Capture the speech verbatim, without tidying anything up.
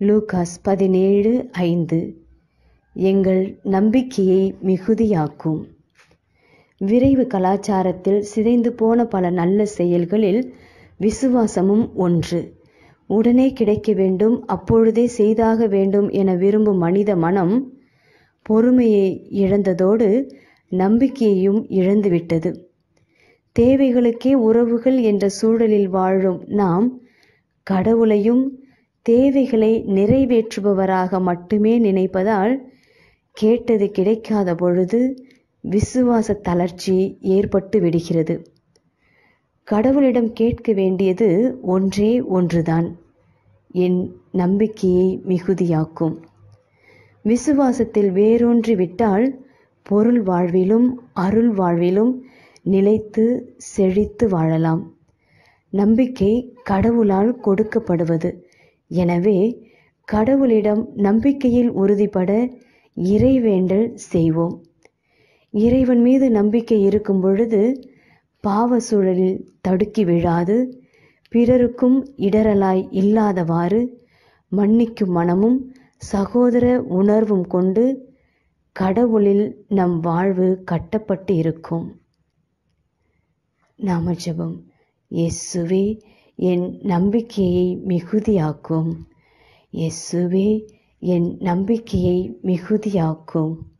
Lucas பதினேழு ஐந்து. எங்கள் நம்பிக்கையை மிகுதியாக்கும். விரைவு கலாச்சாரத்தில் சிதைந்து போன பல நல்ல செயல்களில் விசுவாசமும் ஒன்று. உடனே கிடைக்க வேண்டும், அப்பொழுதே செய்தாக வேண்டும் என விரும்பும் மனித மனம் பொறுமையை இழந்ததோடு நம்பிக்கையையும் இழந்துவிட்டது. தேவைகளுக்கே உறவுகள் என்ற சூழலில் வாழும் நாம் கடவுளையும் தேவைகளை நிறைவேற்றுபவராக மட்டுமே நினைப்பதால் கேட்டது கிடைக்காத பொழுது விசுவாச தளர்ச்சி ஏற்பட்டு விடுகிறது. கடவுளிடம் கேட்க வேண்டியது ஒன்றே ஒன்றுதான், என் நம்பிக்கையை மிகுதியாக்கும். விசுவாசத்தில் வேரூன்றி விட்டால் பொருள் வாழ்விலும் அருள் வாழ்விலும் நிலைத்து செழித்து வாழலாம். நம்பிக்கை கடவுளால் கொடுக்கப்படுவது. எனவே கடவுளிடம் நம்பிக்கையில் உறுதிப்பட இறைவேண்டல் செய்வோம். இறைவன் மீது நம்பிக்கை இருக்கும் பொழுது பாவ சூழலில் தடுக்கி விழாது, பிறருக்கும் இடரலாய் இல்லாதவாறு மன்னிக்கும் மனமும் சகோதர உணர்வும் கொண்டு கடவுளில் நம் வாழ்வு கட்டப்பட்டு இருக்கும். நாம ஜெபம். இயேசுவே, என் நம்பிக்கையை மிகுதியாக்கும். இயேசுவே, என் நம்பிக்கையை மிகுதியாக்கும்.